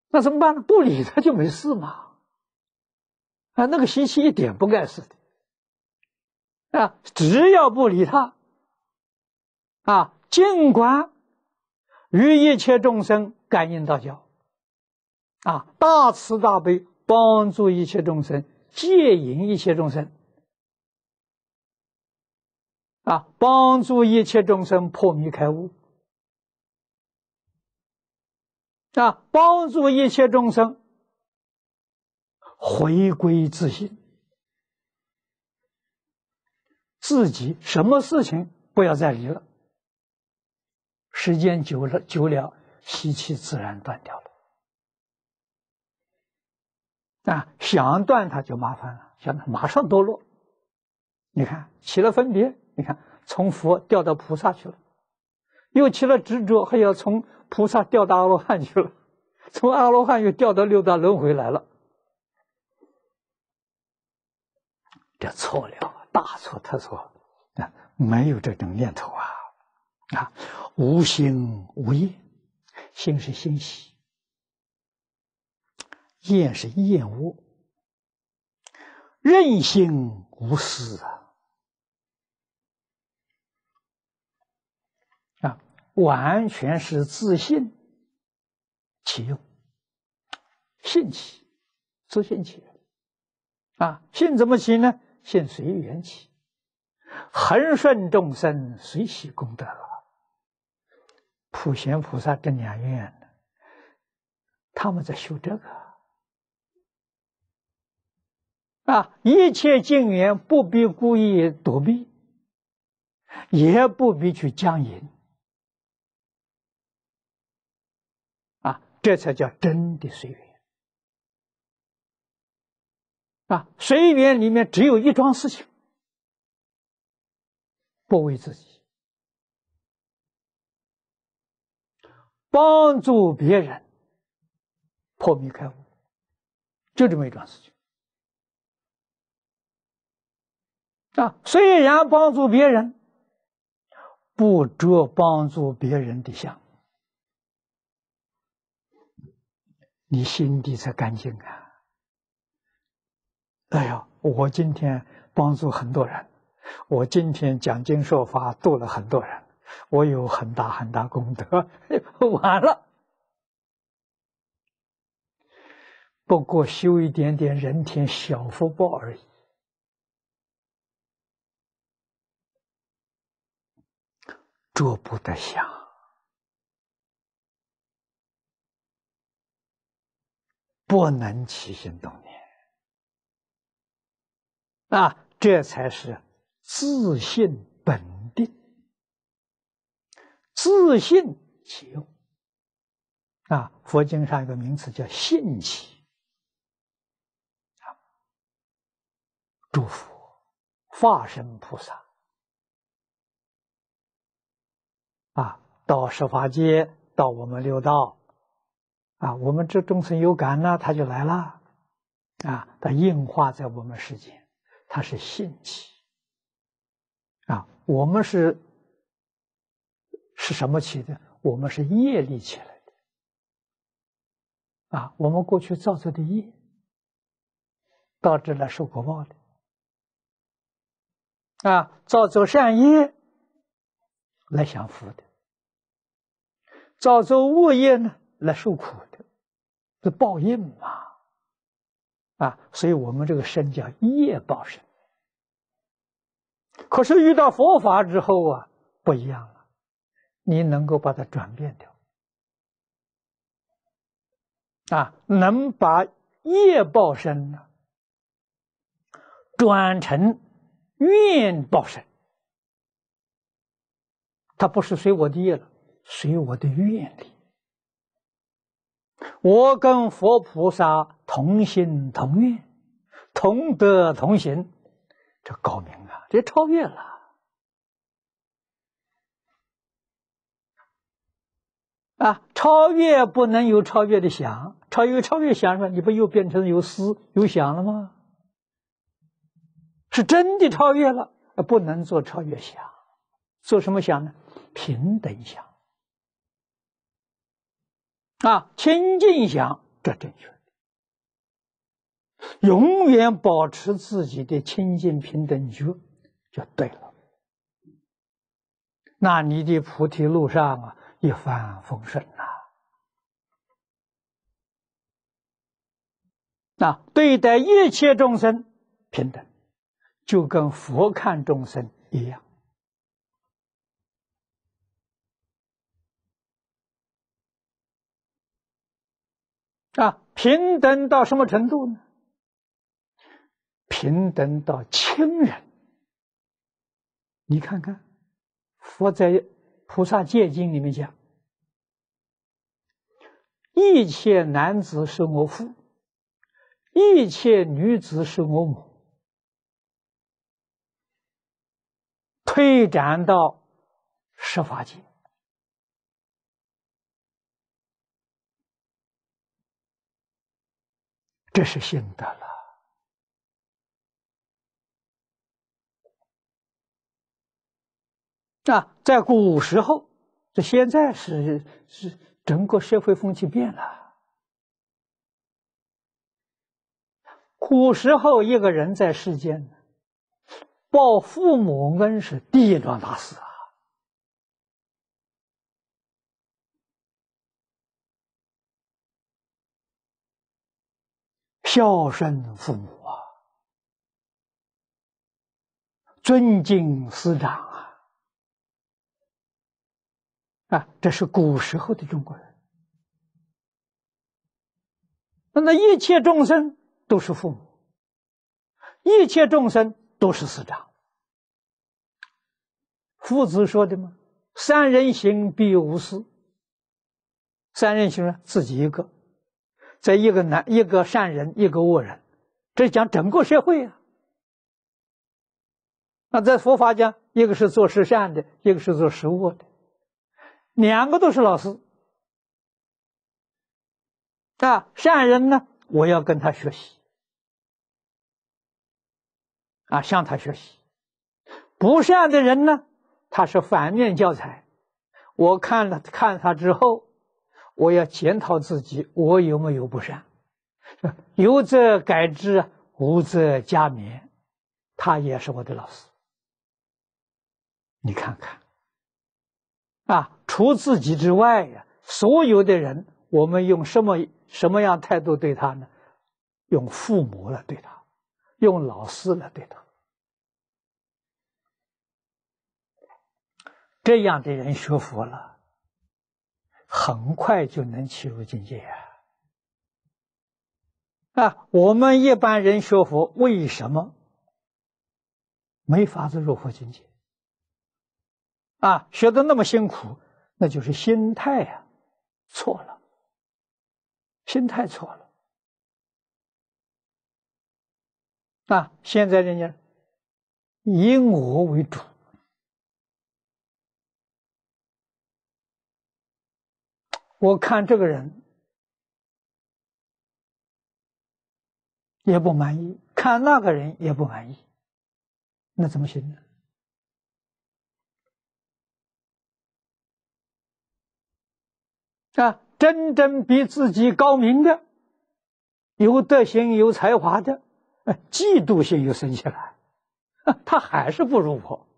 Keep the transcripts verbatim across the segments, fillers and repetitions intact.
那怎么办呢？不理他就没事嘛。啊，那个习气一点不碍事的。啊，只要不理他，啊，尽管与一切众生感应道交，啊，大慈大悲，帮助一切众生，接引一切众生，啊，帮助一切众生破迷开悟，啊，帮助一切众生回归自性，自己什么事情不要再理了。时间久了，久了，习气自然断掉了。啊，想断它就麻烦了，想马上堕落。你看起了分别，你看从佛掉到菩萨去了，又起了执着，还要从菩萨掉到阿罗汉去了，从阿罗汉又掉到六道轮回来了。这错了，大错特错啊！没有这种念头啊！啊，无心无厌，心是欣喜，厌是厌恶，任性无私啊！啊，完全是自信起用，性起，自信起啊！性怎么起呢？性随缘起，恒顺众生，随喜功德。普贤菩萨正两愿，他们在修这个啊！一切境缘不必故意躲避，也不必去僵隐啊！这才叫真的随缘啊！随缘里面只有一桩事情，不为自己，帮助别人破迷开悟，就这么一桩事情啊！虽然帮助别人，不着帮助别人的相，你心底才干净啊！哎呀，我今天帮助很多人，我今天讲经说法度了很多人，我有很大很大功德，完了。不过修一点点人天小福报而已，着不得想，不能起心动念啊！这才是自信本定，自信起用啊！佛经上有个名词叫信起。诸佛、化身菩萨啊，到十法界，到我们六道啊，我们这众生有感呢，他就来了啊，他应化在我们世间，他是信起啊，我们是是什么起的？我们是业力起来的啊，我们过去造作的业，到这来受果报的。啊，造作善业来享福的，造作恶业呢来受苦的，这报应嘛。啊，所以我们这个身叫业报身。可是遇到佛法之后啊，不一样了，你能够把它转变掉，啊，能把业报身呢转成愿报身，它不是随我的业了，随我的愿力。我跟佛菩萨同心同愿，同德同行，这高明啊，这超越了啊！超越不能有超越的想，超越超越想了，你不又变成有思有想了吗？是真的超越了，不能做超越想，做什么想呢？平等想啊，清净想， 这正确。永远保持自己的清净平等觉，就对了。那你的菩提路上啊，一帆风顺呐。那对待一切众生平等，就跟佛看众生一样。啊，平等到什么程度呢？平等到亲人。你看看，佛在《菩萨戒经》里面讲，一切男子是我父，一切女子是我母。推展到十法界，这是信德了。啊，在古时候，这现在是是整个社会风气变了。古时候，一个人在世间报父母恩是第一桩大事啊。孝顺父母啊，尊敬师长啊，啊，这是古时候的中国人。那一切众生都是父母，一切众生都是师长。夫子说的嘛，三人行，必有我师。三人行呢，自己一个，在一个男一个善人，一个恶人，这讲整个社会啊。那在佛法讲，一个是做十善的，一个是做十恶的，两个都是老师啊。善人呢，我要跟他学习啊，向他学习；不善的人呢，他是反面教材。我看了看他之后，我要检讨自己，我有没有不善？有则改之，无则加勉。他也是我的老师。你看看啊，除自己之外呀，所有的人，我们用什么什么样态度对他呢？用父母来对他，用老师来对他。这样的人学佛了，很快就能契入境界啊！啊，我们一般人学佛，为什么没法子入佛境界？啊，学得那么辛苦，那就是心态呀、啊、错了，心态错了。啊，现在人家以我为主，我看这个人也不满意，看那个人也不满意，那怎么行呢？啊，真正比自己高明的、有德行、有才华的，啊，嫉妒心又生起来，啊，他还是不如我，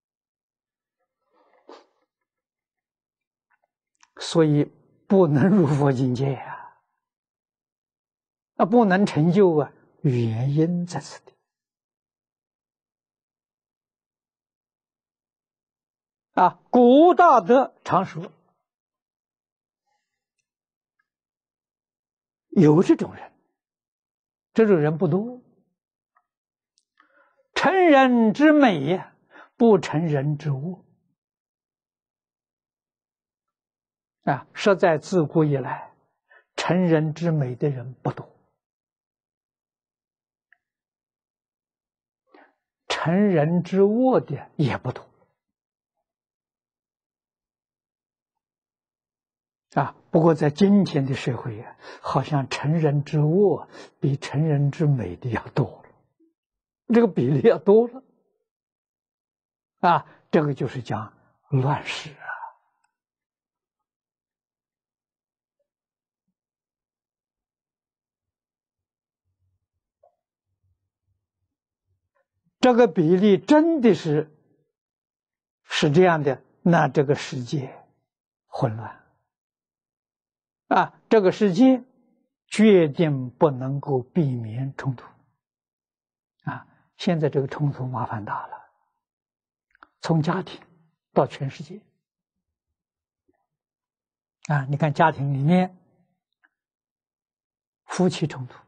所以不能入佛境界呀，啊，不能成就啊，原因在此地。啊，古大德常说，有这种人，这种人不多。成人之美呀，不成人之恶。啊，实在自古以来，成人之美的人不多，成人之恶的也不多。啊，不过在今天的社会啊，好像成人之恶比成人之美的要多了，这个比例要多了。啊，这个就是讲乱世啊。 这个比例真的是是这样的，那这个世界混乱啊，这个世界决定不能够避免冲突啊。现在这个冲突麻烦大了，从家庭到全世界啊，你看家庭里面夫妻冲突，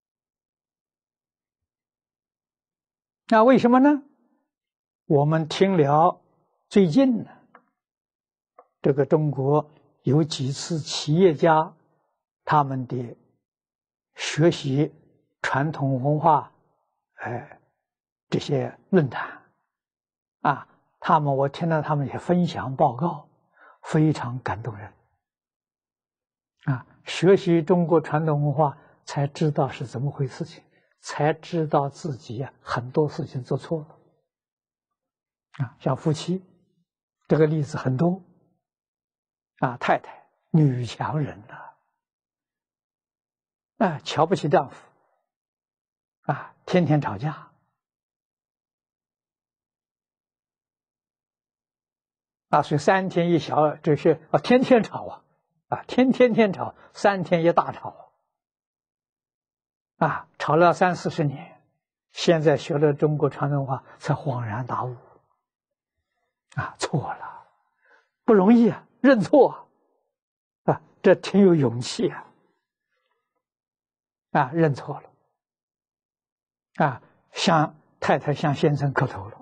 那为什么呢？我们听了最近呢，这个中国有几次企业家他们的学习传统文化，哎，这些论坛啊，他们我听到他们也分享报告，非常感动人啊！学习中国传统文化，才知道是怎么回事情，才知道自己啊很多事情做错了啊，像夫妻这个例子很多啊，太太女强人呐，啊，瞧不起丈夫啊，天天吵架啊，所以三天一小，这是啊，天天吵啊，啊，天天天吵，三天一大吵啊，吵了三四十年，现在学了中国传统文化，才恍然大悟啊，错了，不容易啊，认错啊，这挺有勇气啊，啊，认错了啊，向太太向先生磕头了。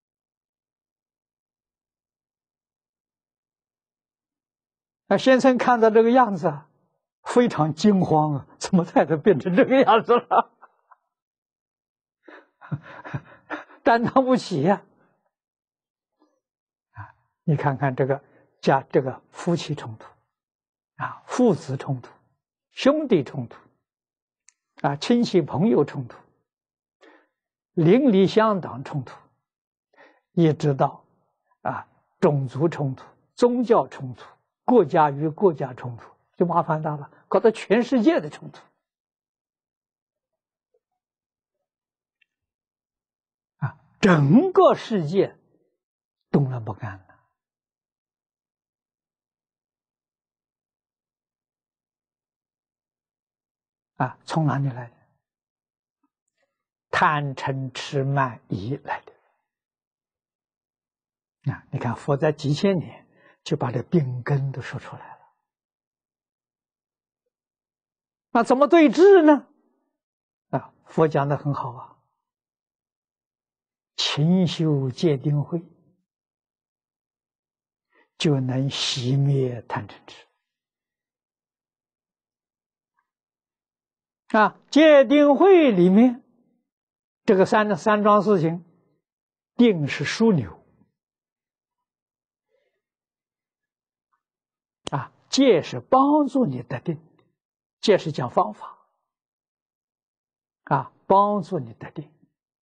那先生看到这个样子啊，非常惊慌啊！怎么太太变成这个样子了？担当不起呀！啊，你看看这个家，这个夫妻冲突，啊，父子冲突，兄弟冲突，啊，亲戚朋友冲突，邻里乡党冲突，一直到啊种族冲突、宗教冲突。国家与国家冲突就麻烦大了，搞到全世界的冲突啊，整个世界动乱不安了啊，从哪里来的？贪嗔痴慢疑来的啊！你看佛在几千年就把这病根都说出来了。那怎么对治呢？啊，佛讲的很好啊，勤修戒定慧，就能熄灭贪嗔痴。啊，戒定慧里面这个三三桩事情，定是枢纽啊，戒是帮助你得定，戒是讲方法啊，帮助你得定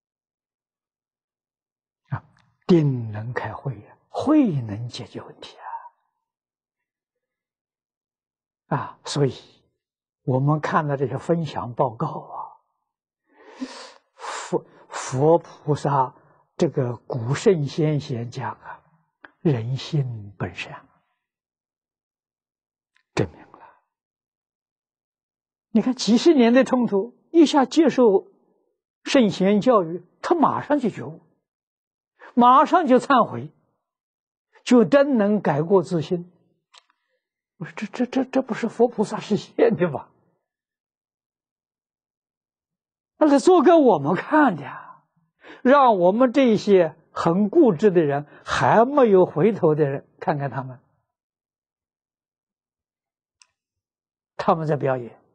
啊，定能开慧呀，慧能解决问题啊啊，所以我们看到这些分享报告啊，佛佛菩萨这个古圣先贤讲啊，人性本善，证明了。你看几十年的冲突，一下接受圣贤教育，他马上就觉悟，马上就忏悔，就真能改过自新。我说这这这这不是佛菩萨实现的吗？那是做给我们看的呀，让我们这些很固执的人，还没有回头的人，看看他们，他们在表演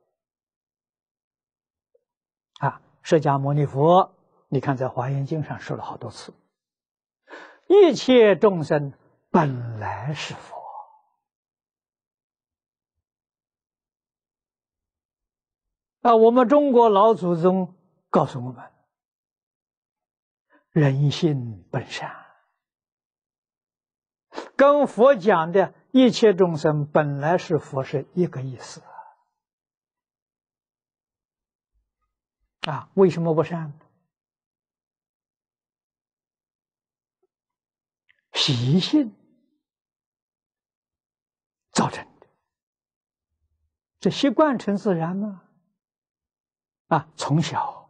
啊！释迦牟尼佛，你看在《华严经》上说了好多次，一切众生本来是佛。啊，我们中国老祖宗告诉我们，人性本善，跟佛讲的一切众生本来是佛是一个意思啊。为什么不善？ 习性造成的。这习惯成自然吗？啊，从小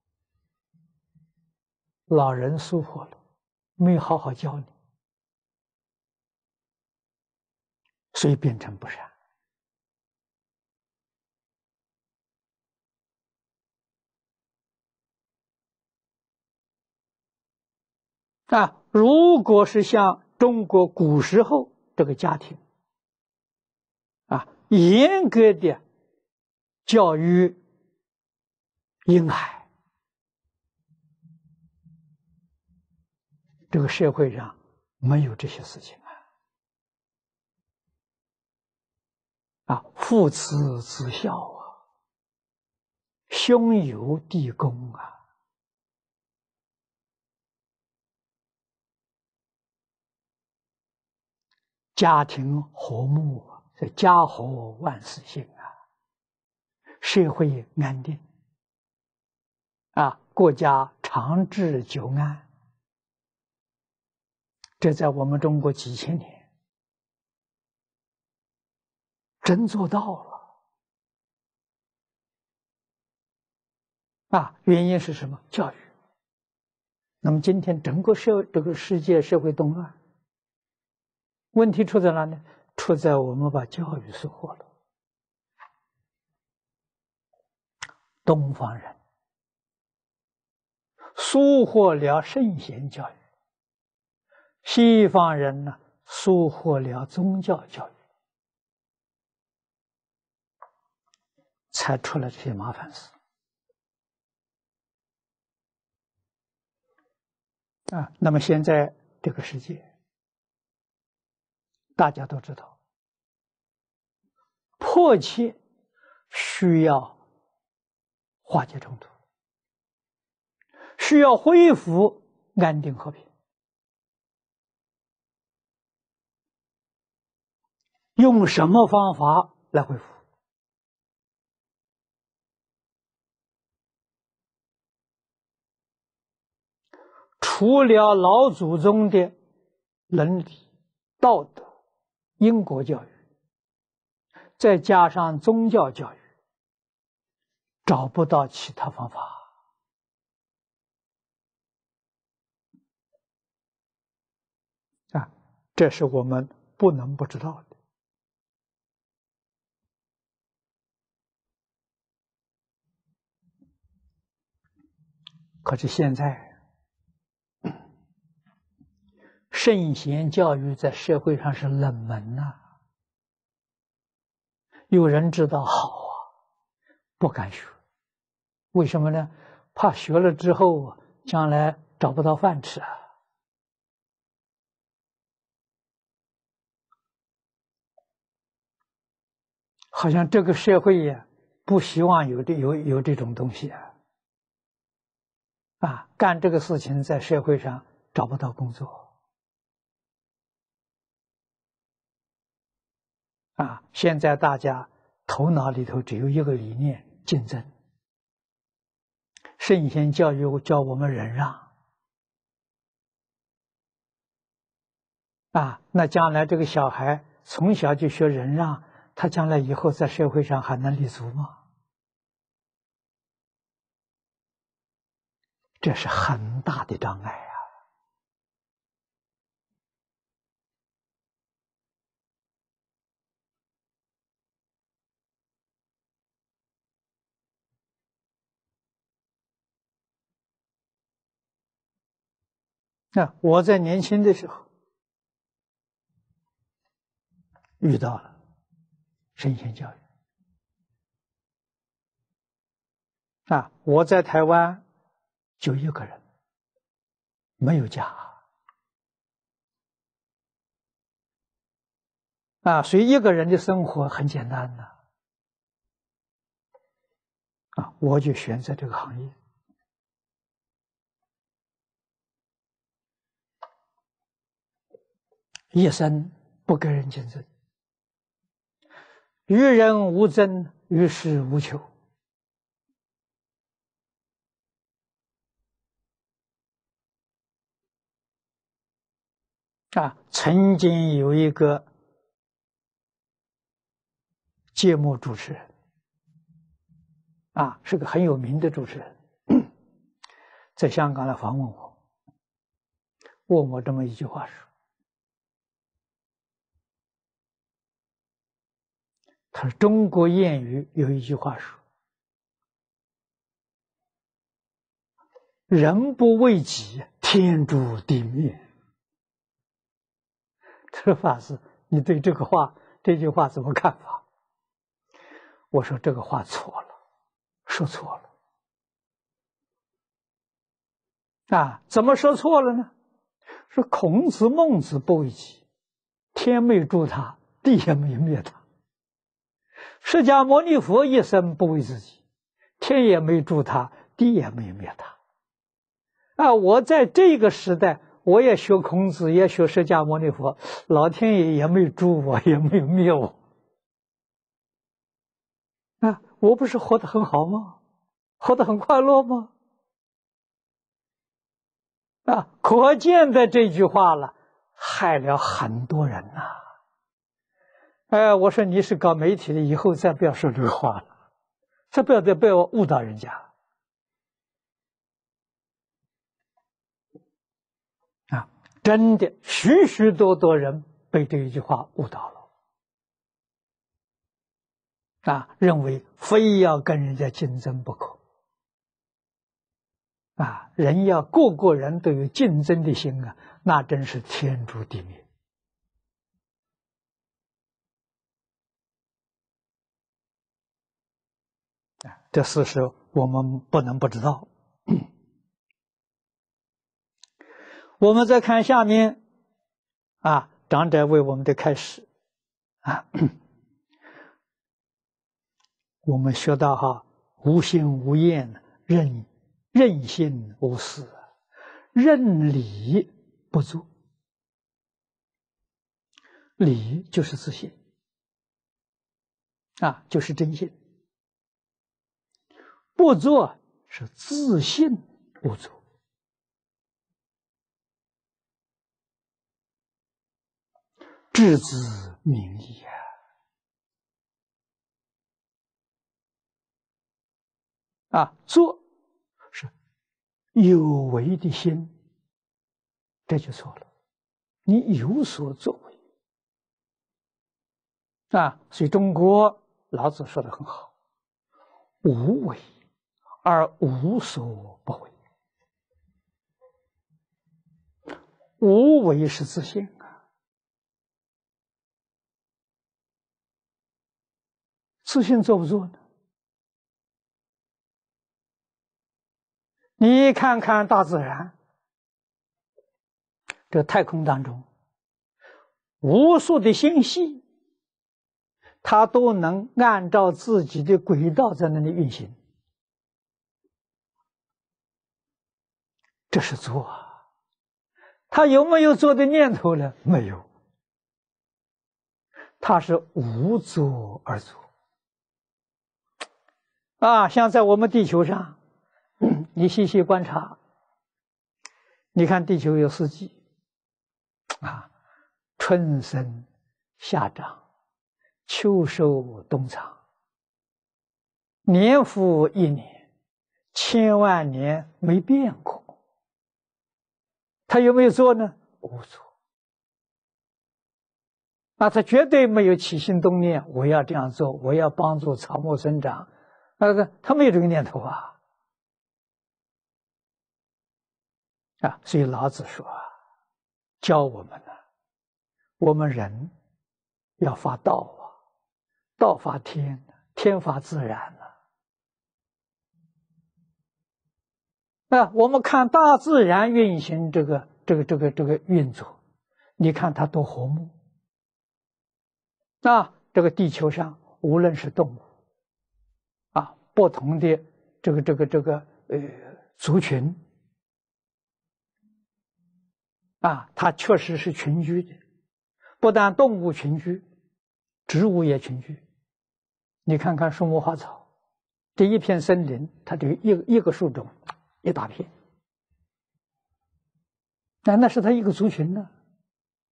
老人疏忽了，没有好好教你，所以变成不善。啊，如果是像中国古时候这个家庭，啊，严格的教育婴孩，这个社会上没有这些事情啊！啊，父慈子孝啊，兄友弟恭啊。家庭和睦，这家和万事兴啊，社会安定啊，国家长治久安，这在我们中国几千年真做到了啊！原因是什么？教育。那么今天整个社这个世界社会动乱，问题出在哪呢？出在我们把教育疏忽了。东方人疏忽了圣贤教育，西方人呢疏忽了宗教教育，才出了这些麻烦事啊。那么现在这个世界，大家都知道，迫切需要化解冲突，需要恢复安定和平。用什么方法来恢复？除了老祖宗的伦理、道德、因果教育，再加上宗教教育，找不到其他方法啊！这是我们不能不知道的。可是现在，圣贤教育在社会上是冷门呐、啊，有人知道好啊，不敢学，为什么呢？怕学了之后将来找不到饭吃啊。好像这个社会呀，不希望有这有有这种东西啊，啊，干这个事情在社会上找不到工作啊。现在大家头脑里头只有一个理念：竞争。圣贤教育教我们忍让啊，那将来这个小孩从小就学忍让，他将来以后在社会上还能立足吗？这是很大的障碍啊！那我在年轻的时候遇到了圣贤教育啊，我在台湾就一个人，没有家啊，所以一个人的生活很简单的啊，我就选择这个行业，一生不跟人竞争，与人无争，与世无求。 啊，曾经有一个节目主持人，啊，是个很有名的主持人，在香港来访问我，问我这么一句话说：“他说中国谚语有一句话说，人不为己，天诛地灭。”他说法师，你对这个话这句话怎么看法？我说这个话错了，说错了。啊，怎么说错了呢？说孔子、孟子不为己，天没诛他，地也没灭他；释迦牟尼佛一生不为自己，天也没诛他，地也没灭他。啊，我在这个时代，我也学孔子，也学释迦牟尼佛，老天爷也没诛我，也没有灭我。啊，我不是活得很好吗？活得很快乐吗？啊，可见的这句话了，害了很多人呐、啊。哎，我说你是搞媒体的，以后再不要说这个话了，再不要再不要误导人家啊！真的，许许多多人被这一句话误导了啊，认为非要跟人家竞争不可啊！人要个个人都有竞争的心啊，那真是天诛地灭。这事实我们不能不知道。我们再看下面啊，长者为我们的开始啊，我们学到哈，无心无厌，任任性无私，任理不做。理就是自信啊，就是真心。不做是自信不做。稚子明矣啊！啊，做是有为的心，这就错了。你有所作为啊，所以中国老子说的很好：“无为而无所不为。”无为是自信啊，自信做不做呢？你看看大自然，这太空当中，无数的星系，它都能按照自己的轨道在那里运行，这是做啊。他有没有做的念头呢？没有，他是无作而作啊。像在我们地球上，你细细观察，你看地球有四季啊，春生夏长，秋收冬藏，年复一年，千万年没变过。他有没有做呢？无做。啊，他绝对没有起心动念，我要这样做，我要帮助草木生长。那个他没有这个念头啊。啊，所以老子说啊，教我们呢，我们人要发道啊，道发天，天发自然啊。啊，我们看大自然运行这个这个这个这个运作，你看它多和睦。那这个地球上，无论是动物啊，不同的这个这个这个呃族群啊，它确实是群居的。不但动物群居，植物也群居。你看看树木花草，这一片森林，它这一个一个树种，一大片，那那是它一个族群呢。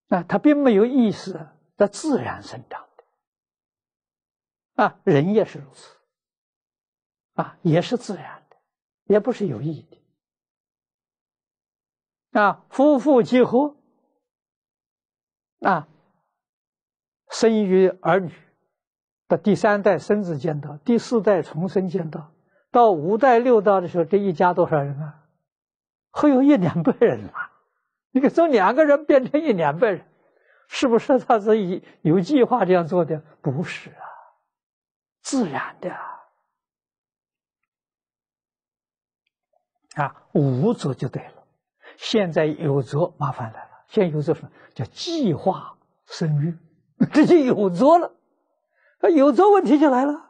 啊，它并没有意识，在自然生长的。啊，人也是如此。啊，也是自然的，也不是有意的。啊，夫妇结合，啊，生育儿女，到第三代孙子见到，第四代重生见到，到五代六代的时候，这一家多少人啊？会有一两百人啊！你看，从两个人变成一两百人，是不是他是有有计划这样做的？不是啊，自然的啊。啊，无则就对了。现在有则麻烦来了，现在有则什么叫计划生育？这就有则了，有则问题就来了。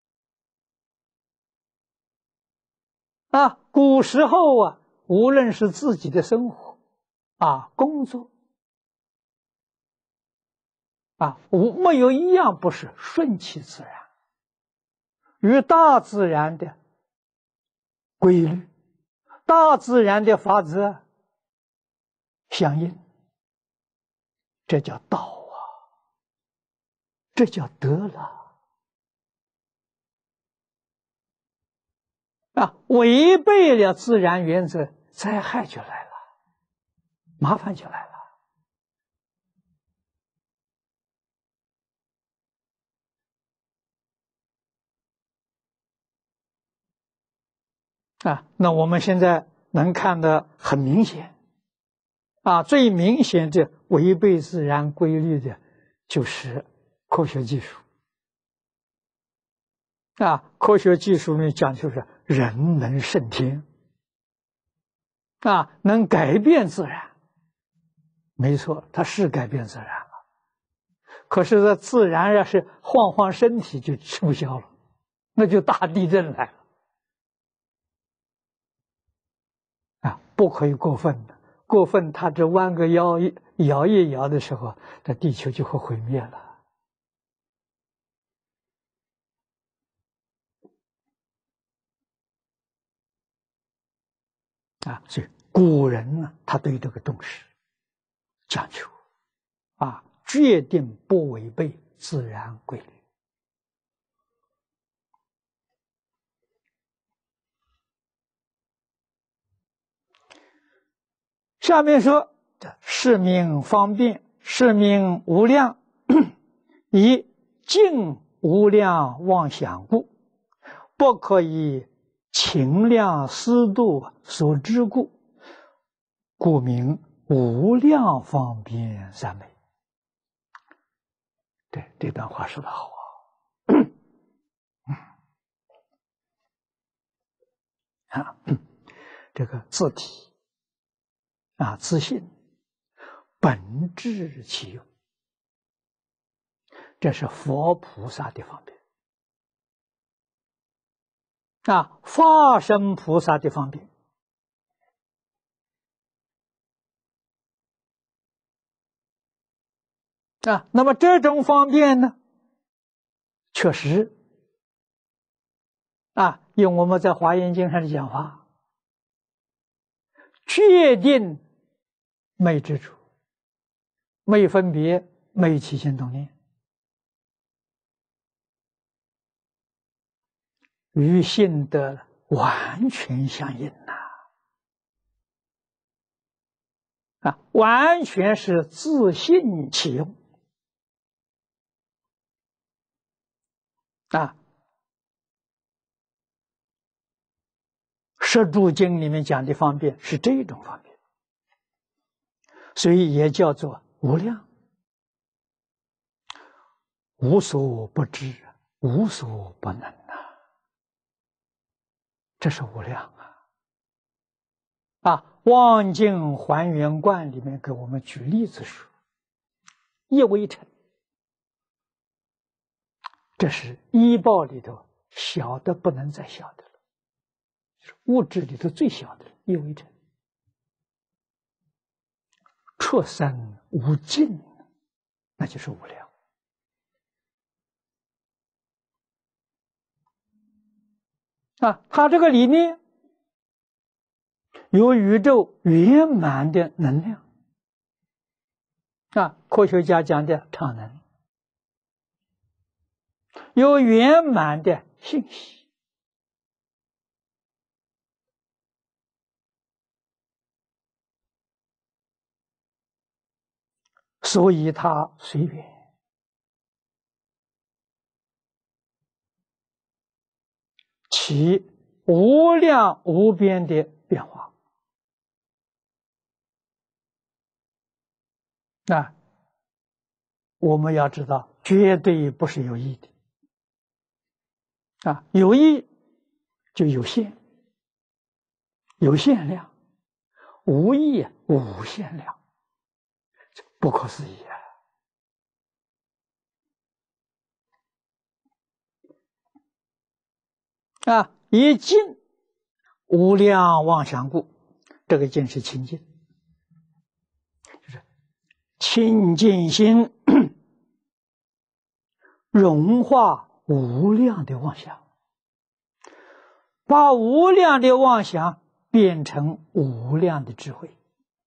啊，古时候啊，无论是自己的生活啊、工作啊，无没有一样不是顺其自然，与大自然的规律、大自然的法则相应，这叫道啊，这叫得了。啊，违背了自然原则，灾害就来了，麻烦就来了。啊，那我们现在能看得很明显。啊，最明显的违背自然规律的，就是科学技术。啊，科学技术呢讲就是人能胜天，啊，能改变自然。没错，它是改变自然了。可是这自然要是晃晃身体就吃不消了，那就大地震来了。啊，不可以过分的，过分它这弯个腰摇一摇的时候，这地球就会毁灭了。啊，所以古人呢，他对这个重视讲究，啊，决定不违背自然规律。下面说，是名方便，是名无量，以尽无量妄想故，不可以勤量思度所知故，故名无量方便三昧。对，这段话说得好啊！啊，这个自体啊，自信本质其用，这是佛菩萨的方便啊，化身菩萨的方便啊。那么这种方便呢，确实啊，用我们在华严经上的讲法，确定没执着，没分别，没起心动念，与性德完全相应呐！啊，完全是自性起用啊。十住经里面讲的方便是这种方便，所以也叫做无量，无所不知，无所不能啊，这是无量啊！啊，望境还原观里面给我们举例子说，一微尘，这是医报里头小的不能再小的了，就是物质里头最小的一微尘，出生无尽，那就是无量。啊，他这个理念有宇宙圆满的能量， 啊，科学家讲的常能，有圆满的信息，所以它随缘，其无量无边的变化。那我们要知道，绝对不是有意的啊，有意就有限，有限量；无意无限量，不可思议啊！啊，以净无量妄想故，这个净是清净，就是清净心融化无量的妄想，把无量的妄想变成无量的智慧。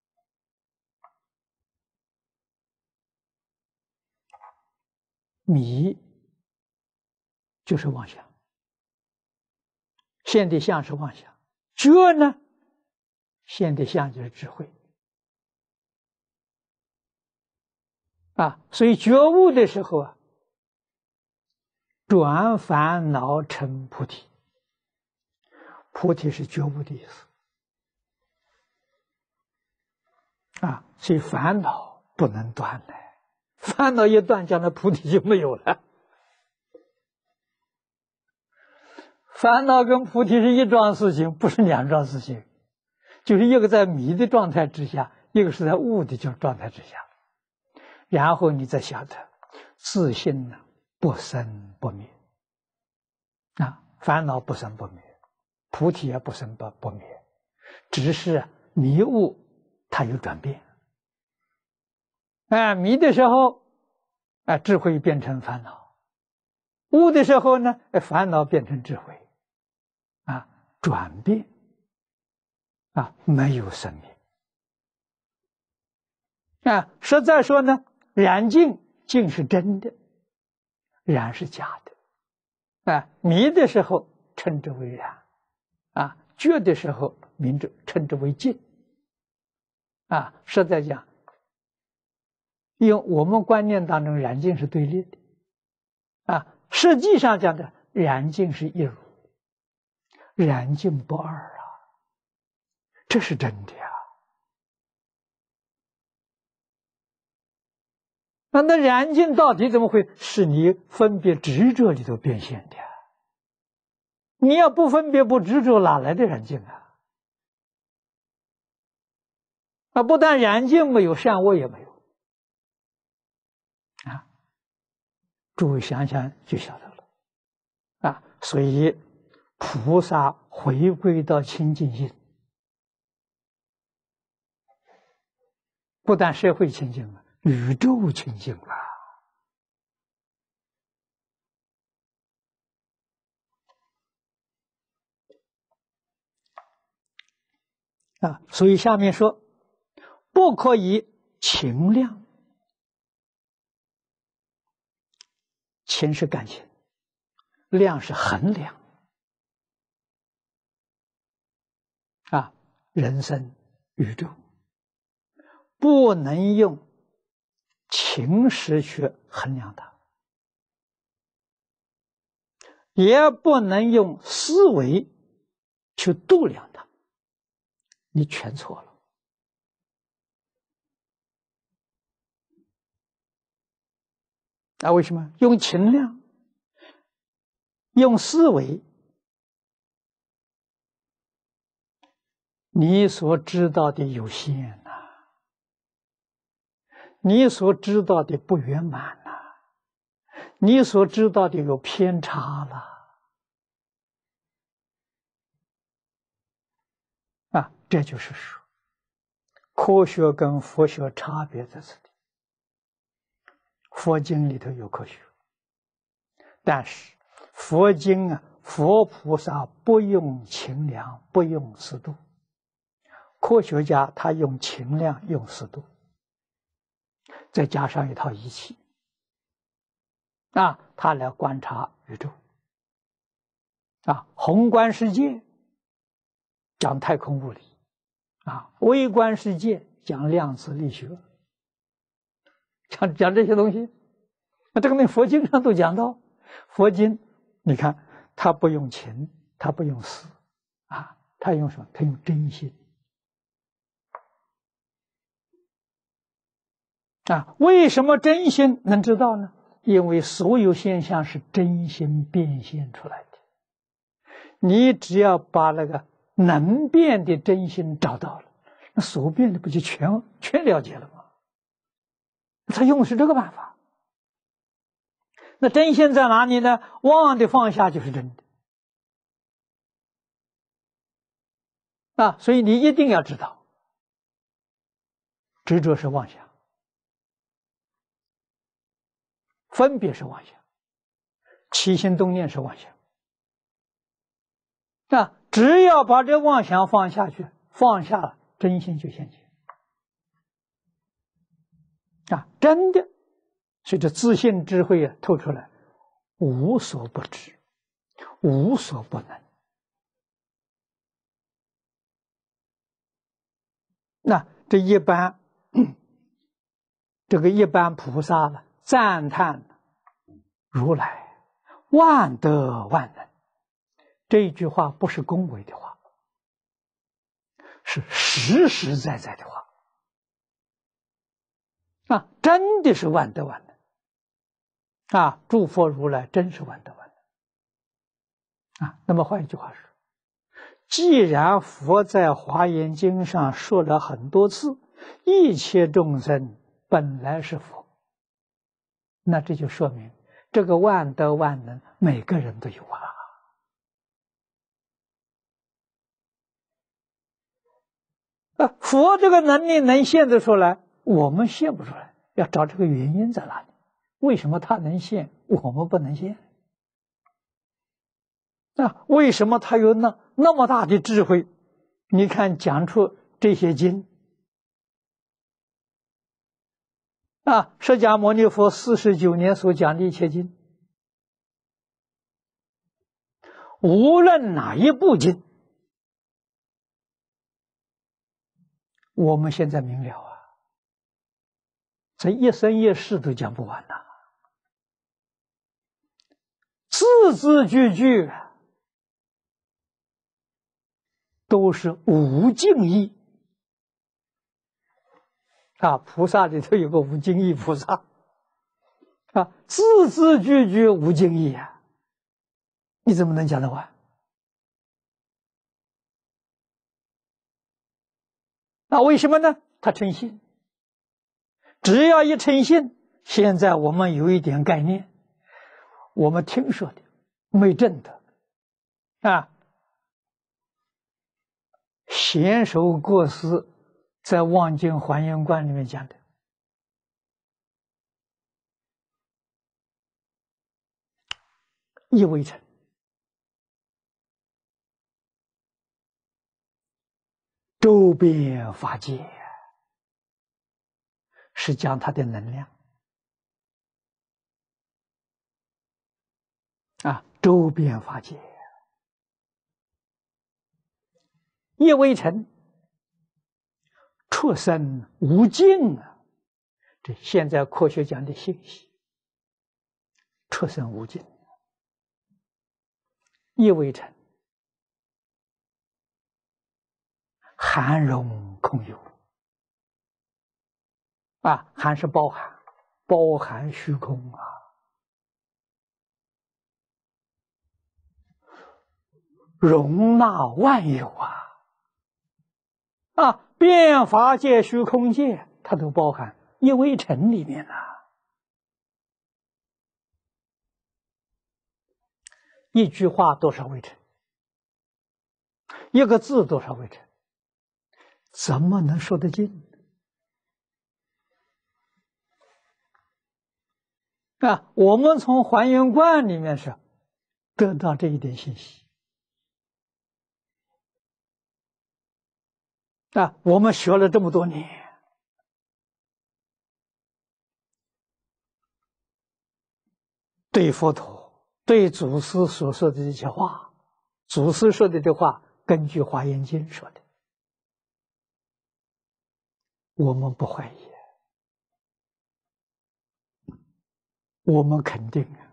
迷就是妄想，现的相是妄想，觉呢，现的相就是智慧啊。所以觉悟的时候啊，转烦恼成菩提，菩提是觉悟的意思啊。所以烦恼不能断的，烦恼一断，将来菩提就没有了。烦恼跟菩提是一桩事情，不是两桩事情，就是一个在迷的状态之下，一个是在悟的状态之下，然后你再晓得自信呢不生不灭啊，烦恼不生不灭，菩提也不生不不灭，只是迷悟它有转变。哎，迷的时候，哎，智慧变成烦恼；悟的时候呢，哎，烦恼变成智慧。啊，转变啊，没有生命啊。实在说呢，染净净是真的，染是假的啊。迷的时候称之为染啊，觉的时候名字称之为净啊。实在讲，用我们观念当中，染净是对立的啊。实际上讲的染净是一如。染净不二啊，这是真的呀。那那染净到底怎么会是你分别执着里头变现的？你要不分别不执着，哪来的染净啊？啊，不但染净没有，善恶也没有啊。诸位想想就晓得了啊。所以菩萨回归到清净心，不但社会清净了，宇宙清净了啊。所以下面说，不可以情量，情是感情，量是衡量啊。人生宇宙不能用情识去衡量它，也不能用思维去度量它，你全错了啊。为什么？用情量，用思维，你所知道的有限呐、啊，你所知道的不圆满呐、啊，你所知道的有偏差了啊。这就是说，科学跟佛学差别在这里。佛经里头有科学，但是佛经啊，佛菩萨不用情量，不用适度。科学家他用情量，用适度。 再加上一套仪器，啊，他来观察宇宙，啊，宏观世界讲太空物理，啊，微观世界讲量子力学，讲讲这些东西，那这个那佛经上都讲到，佛经你看他不用情，他不用思，啊，他用什么？他用真心。啊，为什么真心能知道呢？因为所有现象是真心变现出来的。你只要把那个能变的真心找到了，那所变的不就全全了解了吗？他用的是这个办法。那真心在哪里呢？妄的放下就是真的。啊，所以你一定要知道，执着是妄想。分别是妄想，起心动念是妄想。啊，只要把这妄想放下去，放下了，真心就现前。啊，真的，随着自信智慧啊透出来，无所不知，无所不能。那这一般，这个一般菩萨呢，赞叹如来万德万能，这一句话不是恭维的话，是实实在在的话。啊，真的是万德万能。啊，诸佛如来真是万德万能。啊，那么换一句话说，既然佛在《华严经》上说了很多次，一切众生本来是佛，那这就说明这个万德万能每个人都有啊。啊，佛这个能力能现得出来，我们现不出来，要找这个原因在哪里？为什么他能现，我们不能现？啊，为什么他有那那么大的智慧？你看讲出这些经啊，释迦牟尼佛四十九年所讲的一切经，无论哪一部经，我们现在明了啊，这一生一世都讲不完呐，字字句句都是无尽意啊！菩萨里头有个无尽意菩萨啊，字字句句无尽意啊，你怎么能讲得完？那为什么呢？他诚信，只要一诚信，现在我们有一点概念，我们听说的没证的啊。贤首过师在《望经还原观》里面讲的，一为成，周遍法界，是讲它的能量啊，周遍法界，一为成，出生无尽啊！这现在科学讲的信息，出生无尽，一为成，含容空有啊，含是包含，包含虚空啊，容纳万有啊。啊，变法界、虚空界，它都包含一微尘里面啊。一句话多少微尘？一个字多少微尘？怎么能说得尽？啊，我们从还原观里面是得到这一点信息。啊，我们学了这么多年， 对佛陀、对祖师所说的这些话，祖师说的这话，根据《华严经》说的，我们不怀疑，我们肯定啊。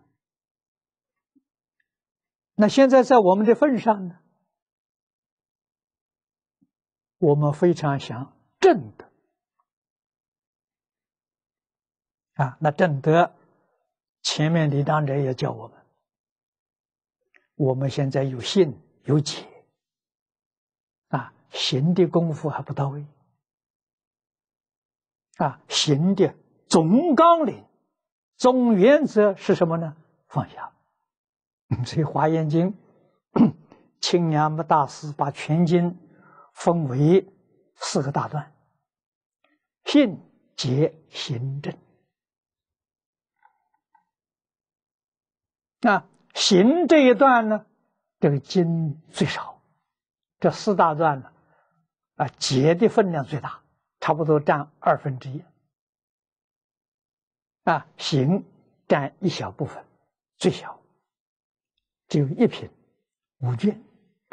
那现在在我们的份上呢，我们非常想证得啊。那证得，前面李长者也教我们，我们现在有信有解啊，行的功夫还不到位啊。行的总纲领、总原则是什么呢？放下。所以《华严经》，清凉木大师把全经分为四个大段：信、解、行、证。那行这一段呢，这个经最少，这四大段呢，啊，解的分量最大，差不多占二分之一。啊，行占一小部分，最小。只有一品五卷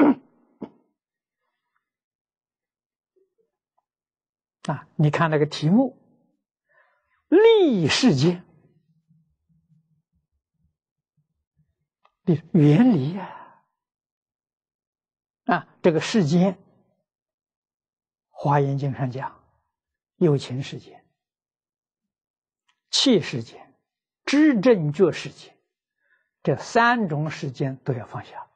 啊！你看那个题目，立世间的原理呀、啊，啊，这个世间，《华严经》上讲，有情世间、气世间、知正觉世间。这三种世间都要放下，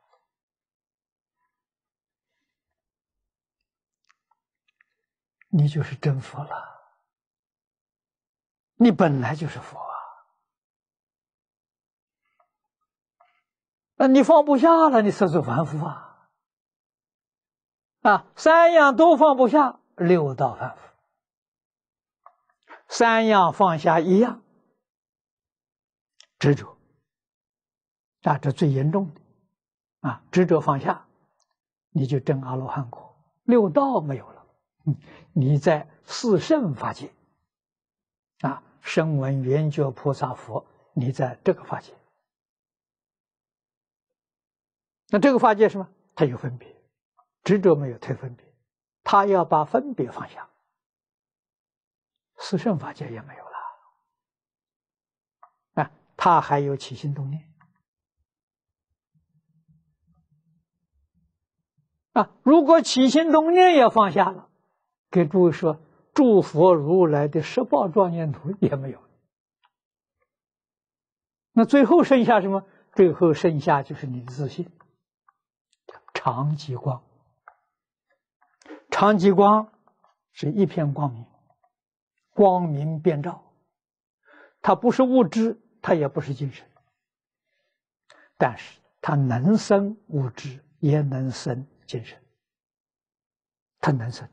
你就是真佛了。你本来就是佛啊！那你放不下了，你才是凡夫啊！啊，三样都放不下，六道凡夫。三样放下一样，执着。啊，这最严重的啊！执着放下，你就证阿罗汉果，六道没有了。嗯，你在四圣法界啊，声闻缘觉菩萨佛，你在这个法界。那这个法界什么？它有分别，执着没有退分别，他要把分别放下，四圣法界也没有了啊，他还有起心动念。啊，如果起心动念也放下了，给诸位说，诸佛如来的十报庄严图也没有。那最后剩下什么？最后剩下就是你的自信，常寂光。常寂光是一片光明，光明遍照，它不是物质，它也不是精神，但是它能生物质，也能生精神，它能生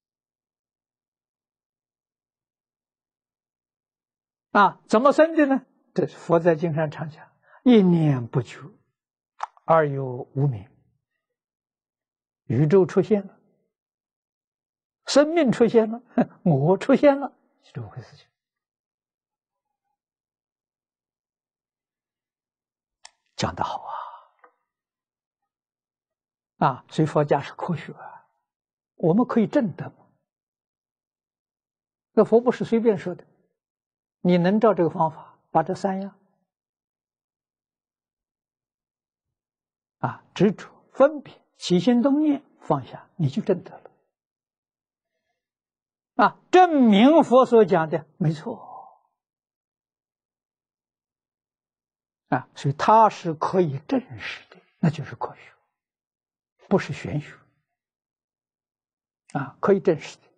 啊？怎么生的呢？这是佛在经上常讲：一念不觉，而有无明，宇宙出现了，生命出现了，我出现了，是这么回事情。讲得好啊！啊，所以佛家是科学啊，我们可以证得。那佛不是随便说的，你能照这个方法把这三样啊，执着、分别、起心动念放下，你就证得了。啊，证明佛所讲的没错啊，所以它是可以证实的，那就是科学，不是玄学啊，可以证实的。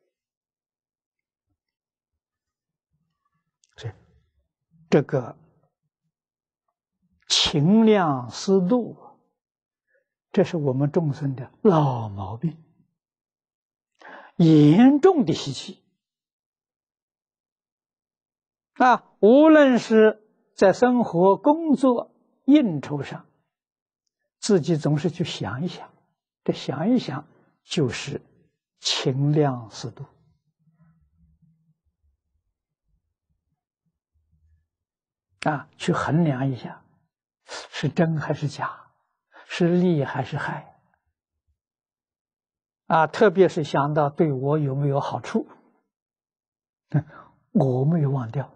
所以这个情量思度，这是我们众生的老毛病，严重的习气啊！无论是在生活、工作、应酬上，自己总是去想一想，这想一想就是情量思度啊，去衡量一下是真还是假，是利还是害啊？特别是想到对我有没有好处，我没有忘掉。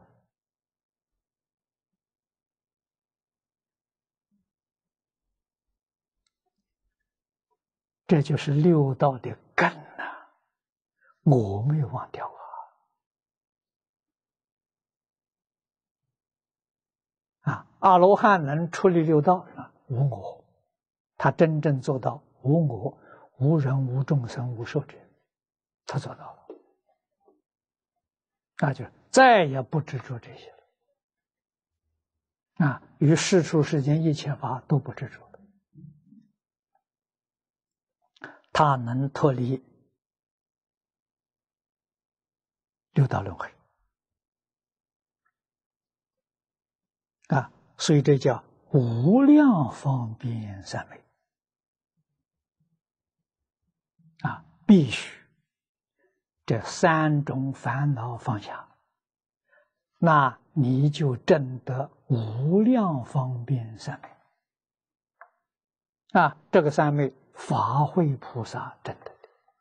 这就是六道的根呐、啊，我没有忘掉啊！啊，阿罗汉能处理六道啊，无我，他真正做到无我、无人、无众生、无寿者，他做到了，那就再也不执着这些了啊！与世出世间一切法都不执着了，他能脱离六道轮回啊！所以这叫无量方便三昧啊！必须这三种烦恼放下，那你就证得无量方便三昧啊！这个三昧法会菩萨证得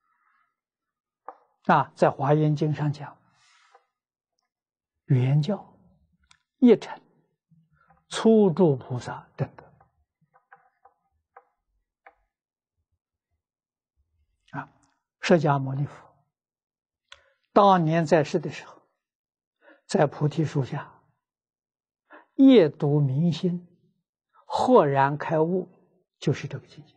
的啊！在华严经上讲，圆教一乘初住菩萨证得啊！释迦牟尼佛当年在世的时候，在菩提树下夜读明心，豁然开悟，就是这个境界。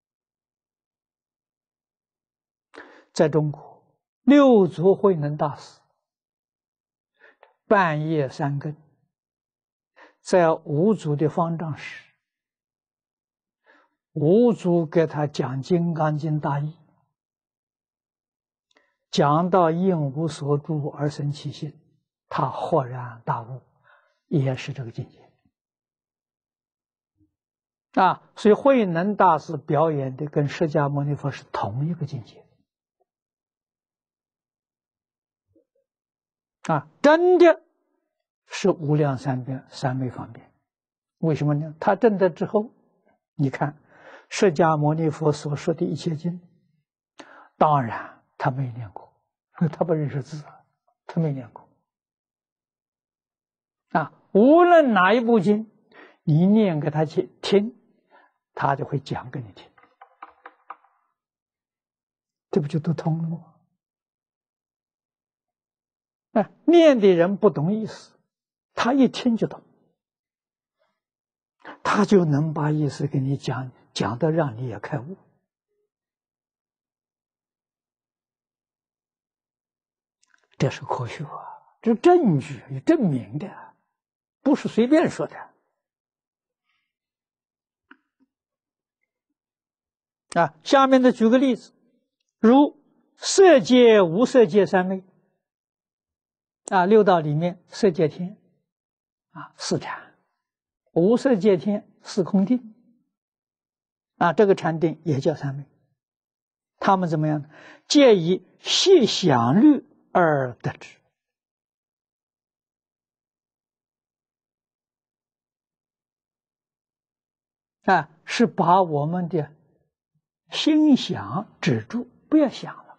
在中国，六祖慧能大师半夜三更，在五祖的方丈室，五祖给他讲《金刚经》大义，讲到应无所住而生其心，他豁然大悟，也是这个境界啊！所以慧能大师表演的跟释迦牟尼佛是同一个境界啊！真的是无量三遍三昧方便。为什么呢？他证得之后，你看释迦牟尼佛所说的一切经，当然他没念过，他不认识字，他没念过啊！无论哪一部经，你念给他去听，他就会讲给你听，这不就都通了吗？啊，念的人不懂意思，他一听就懂，他就能把意思给你讲，讲的让你也开悟。这是科学啊，这是证据，有证明的，不是随便说的啊。下面的举个例子，如色界、无色界三昧啊，六道里面，色界天啊四禅，无色界天四空定啊，这个禅定也叫三昧。他们怎么样呢？借以细想虑而得之啊，是把我们的心想止住，不要想了，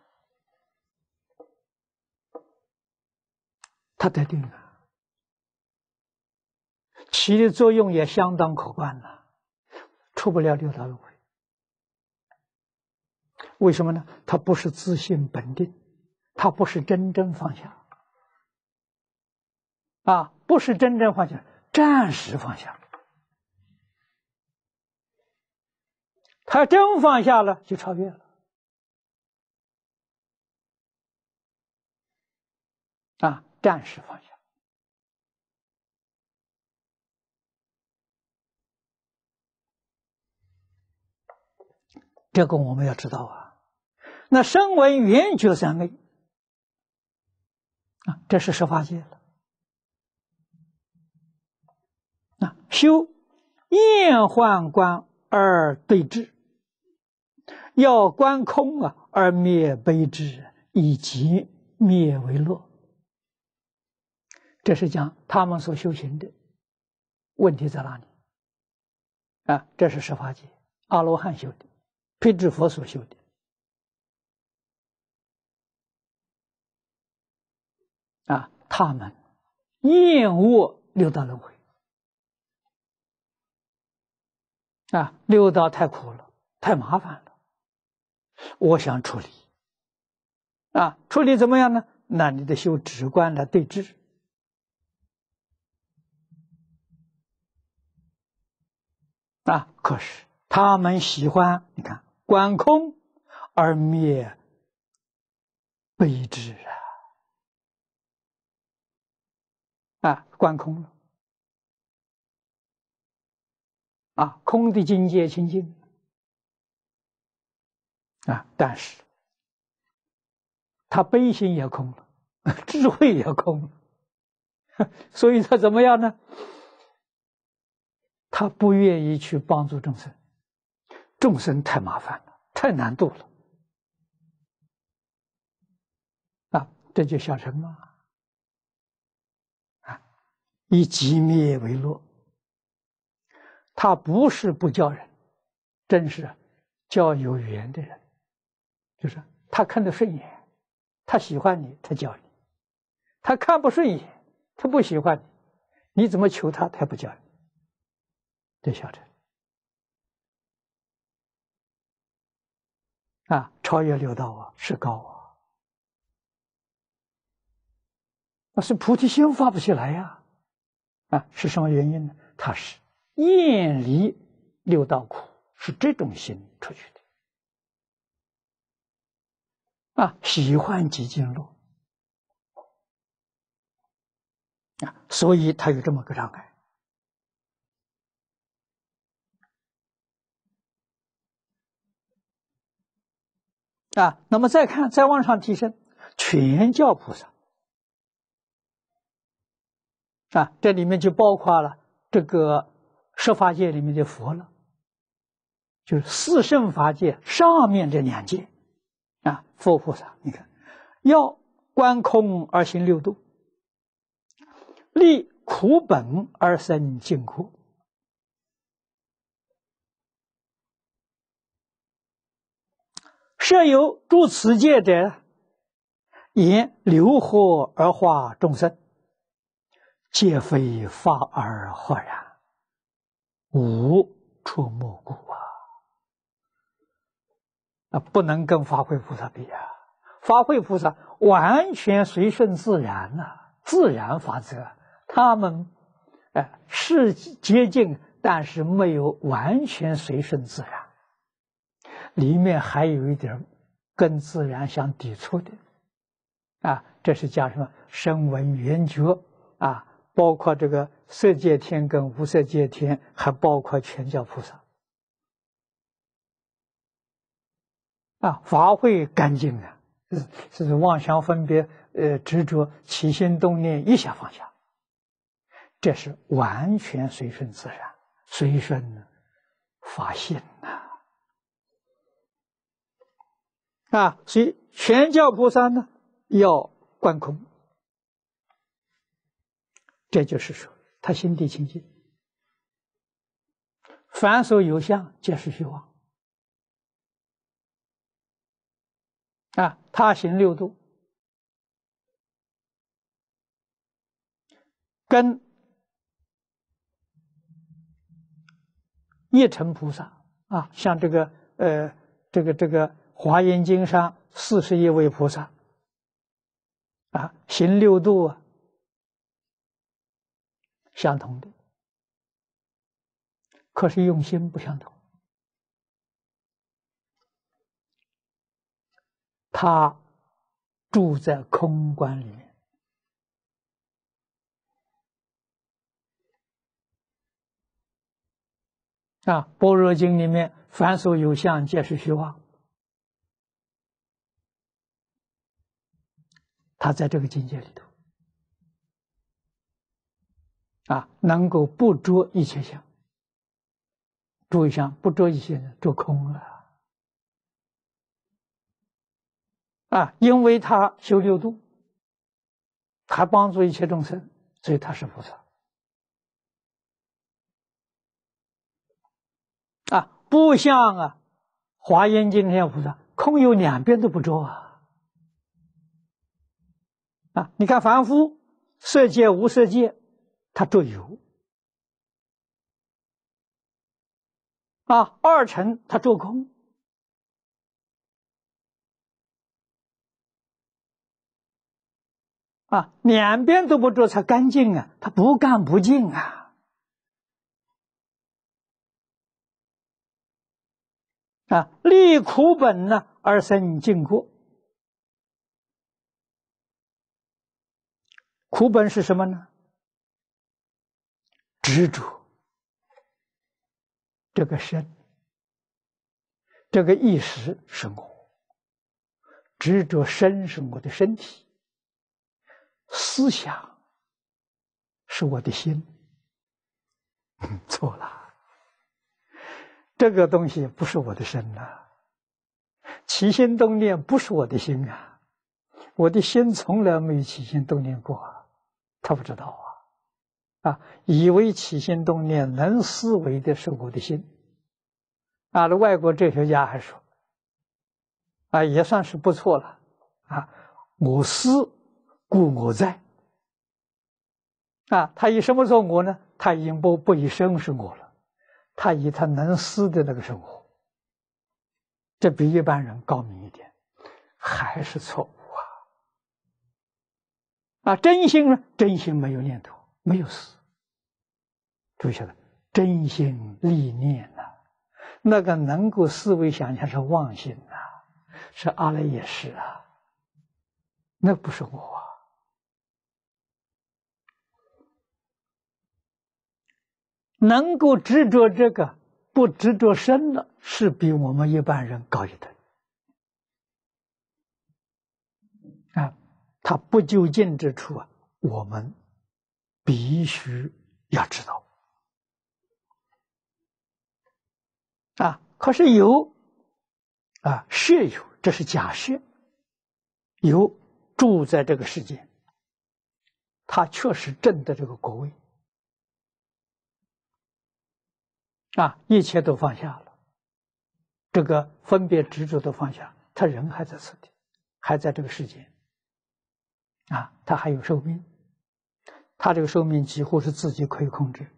它得定啊，起的作用也相当可观了，出不了六道轮回。为什么呢？它不是自性本定，它不是真正放下啊，不是真正放下，暂时放下。他真放下了，就超越了啊！暂时放下，这个我们要知道啊。那声闻缘觉三昧啊，这是十法界了啊。修厌患观而对治，要观空啊而灭悲智，以及灭为乐。这是讲他们所修行的问题在哪里啊，这是十法界，阿罗汉修的，辟支佛所修的。啊，他们厌恶六道轮回。啊，六道太苦了，太麻烦了，我想处理。啊，处理怎么样呢？那你得修止观来对治。啊，可是他们喜欢，你看观空而灭悲智啊！啊，观空了。啊，空的境界清净。啊，但是他悲心也空了，智慧也空了，所以他怎么样呢？他不愿意去帮助众生，众生太麻烦了，太难度了。啊，这就小乘嘛。啊，以寂灭为乐。他不是不教人，真是教有缘的人，就是他看得顺眼，他喜欢你，他教你；他看不顺眼，他不喜欢你，你怎么求他，他不教你。这小乘啊，超越六道啊，是高啊，那是菩提心发不起来呀！啊，是什么原因呢？他是厌离六道苦，是这种心出去的。啊，喜欢极静乐啊，所以他有这么个障碍。啊，那么再看，再往上提升，全教菩萨啊，这里面就包括了这个十法界里面的佛了，就是四圣法界上面这两界啊，佛菩萨，你看，要观空而行六度，立苦本而生净苦。设有诸此界者，言流合而化众生，皆非法而豁然，无出没故啊！啊，不能跟法会菩萨比啊！法会菩萨完全随顺自然呐、啊，自然法则。他们，哎、呃，是接近，但是没有完全随顺自然。里面还有一点跟自然相抵触的，啊，这是叫什么？声闻缘觉啊，包括这个色界天跟无色界天，还包括全教菩萨。啊，法会干净啊，是是妄想分别呃执着起心动念一下放下，这是完全随顺自然，随顺法性呐。啊，所以全教菩萨呢要观空，这就是说他心地清净，凡所有相皆是虚妄。啊，他行六度，跟一乘菩萨啊，像这个呃这个这个华严经上四十一位菩萨啊，行六度啊，相同的，可是用心不相同。他住在空观里面，啊，《般若经》里面凡所有相，皆是虚妄。他在这个境界里头，啊，能够不着一切相，着一相不着一切呢，着空了。啊，因为他修六度，还帮助一切众生，所以他是菩萨。 啊，不像啊，华严经上菩萨空有两边都不着啊。啊，你看凡夫色界无色界，他着有。啊，二乘他着空。啊，两边都不着才干净啊，他不干不净啊。啊，立苦本呢而生净过。苦本是什么呢？执着这个身，这个意识是我，执着身是我的身体，思想是我的心。错了，这个东西不是我的身啊，起心动念不是我的心啊，我的心从来没有起心动念过啊，他不知道啊。啊，以为起心动念能思维的是我的心。啊，那外国哲学家还说，啊，也算是不错了。啊，我思故我在。啊，他以什么做我呢？他已经不不以身是我了，他以他能思的那个生活。这比一般人高明一点，还是错误啊！啊，真心呢？真心没有念头。没有思，注意晓得，真心立念呐、啊，那个能够思维想象是妄心呐、啊，是阿赖耶识啊，那不是我啊。能够执着这个，不执着身了，是比我们一般人高一等啊。他不究竟之处啊，我们必须要知道啊。可是有啊，设有，这是假设，有住在这个世界，他确实证得这个果位啊，一切都放下了，这个分别执着都放下，他人还在此地，还在这个世界啊，他还有寿命，他这个寿命几乎是自己可以控制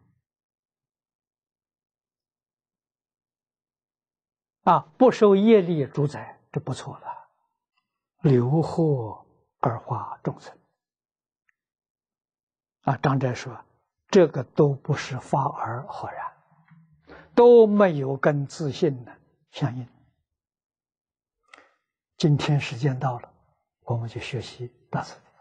啊，不受业力主宰，这不错了。留祸而化众生啊，张斋说，这个都不是法而何然，都没有跟自信的相应。今天时间到了，我们就学习到此。